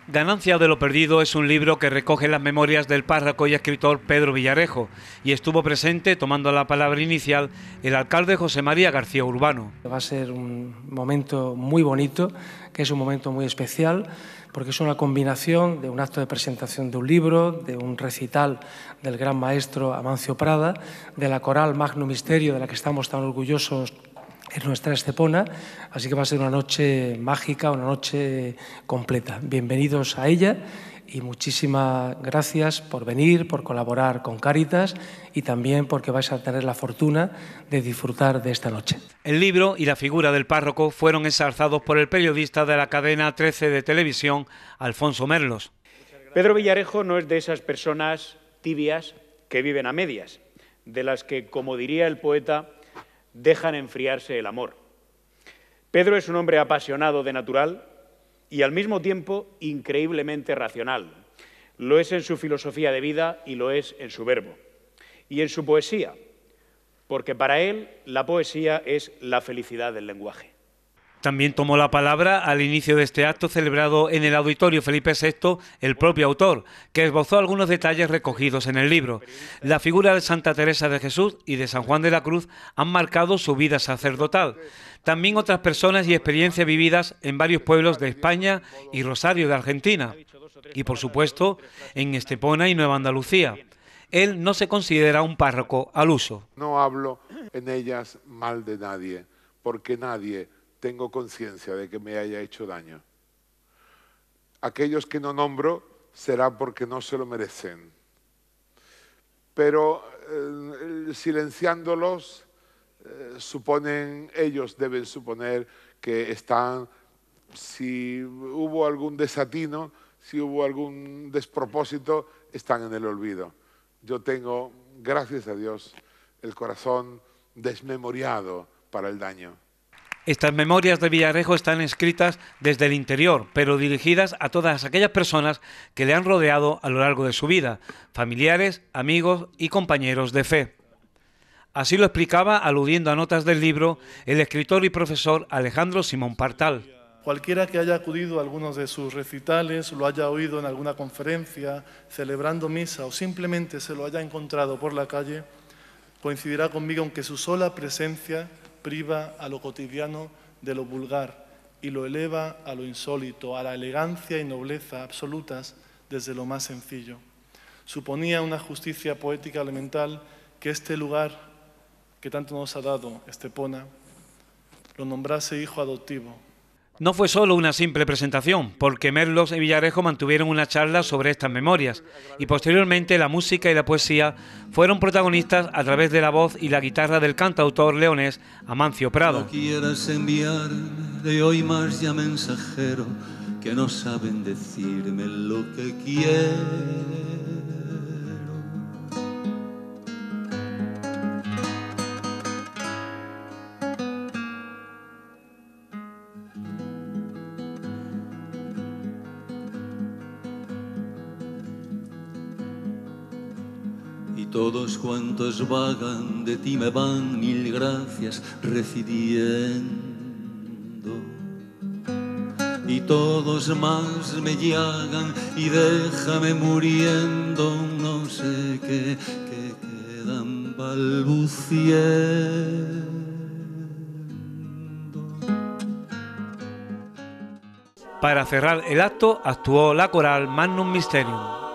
Ganancia de lo perdido es un libro que recoge las memorias del párroco y escritor Pedro Villarejo, y estuvo presente, tomando la palabra inicial, el alcalde José María García Urbano. Va a ser un momento muy bonito, que es un momento muy especial, porque es una combinación de un acto de presentación de un libro, de un recital del gran maestro Amancio Prada, de la coral Magno Misterio, de la que estamos tan orgullosos en nuestra Estepona, así que va a ser una noche mágica, una noche completa. Bienvenidos a ella y muchísimas gracias por venir, por colaborar con Cáritas y también porque vais a tener la fortuna de disfrutar de esta noche. El libro y la figura del párroco fueron ensalzados por el periodista de la cadena 13 de televisión, Alfonso Merlos. Pedro Villarejo no es de esas personas tibias que viven a medias, de las que, como diría el poeta, dejan enfriarse el amor. Pedro es un hombre apasionado de natural y al mismo tiempo increíblemente racional. Lo es en su filosofía de vida y lo es en su verbo. Y en su poesía, porque para él la poesía es la felicidad del lenguaje. También tomó la palabra al inicio de este acto celebrado en el Auditorio Felipe VI el propio autor, que esbozó algunos detalles recogidos en el libro. La figura de Santa Teresa de Jesús y de San Juan de la Cruz han marcado su vida sacerdotal. También otras personas y experiencias vividas en varios pueblos de España y Rosario de Argentina. Y por supuesto en Estepona y Nueva Andalucía. Él no se considera un párroco al uso. No hablo en ellas mal de nadie, porque nadie tengo conciencia de que me haya hecho daño. Aquellos que no nombro será porque no se lo merecen. Pero silenciándolos, ellos deben suponer que están, si hubo algún desatino, si hubo algún despropósito, están en el olvido. Yo tengo, gracias a Dios, el corazón desmemoriado para el daño. Estas memorias de Villarejo están escritas desde el interior, pero dirigidas a todas aquellas personas que le han rodeado a lo largo de su vida, familiares, amigos y compañeros de fe. Así lo explicaba, aludiendo a notas del libro, el escritor y profesor Alejandro Simón Partal. Cualquiera que haya acudido a algunos de sus recitales, lo haya oído en alguna conferencia, celebrando misa o simplemente se lo haya encontrado por la calle, coincidirá conmigo en que su sola presencia priva a lo cotidiano de lo vulgar y lo eleva a lo insólito, a la elegancia y nobleza absolutas desde lo más sencillo. Suponía una justicia poética elemental que este lugar que tanto nos ha dado Estepona lo nombrase hijo adoptivo. No fue solo una simple presentación, porque Merlos y Villarejo mantuvieron una charla sobre estas memorias y posteriormente la música y la poesía fueron protagonistas a través de la voz y la guitarra del cantautor leonés Amancio Prada. No quieras enviar de hoy más ya mensajero que no saben decirme lo que quiero. Y todos cuantos vagan de ti me van mil gracias refiriendo. Y todos más me llagan y déjame muriendo, no sé qué, que quedan balbuciendo. Para cerrar el acto actuó la coral Magnum Mysterium.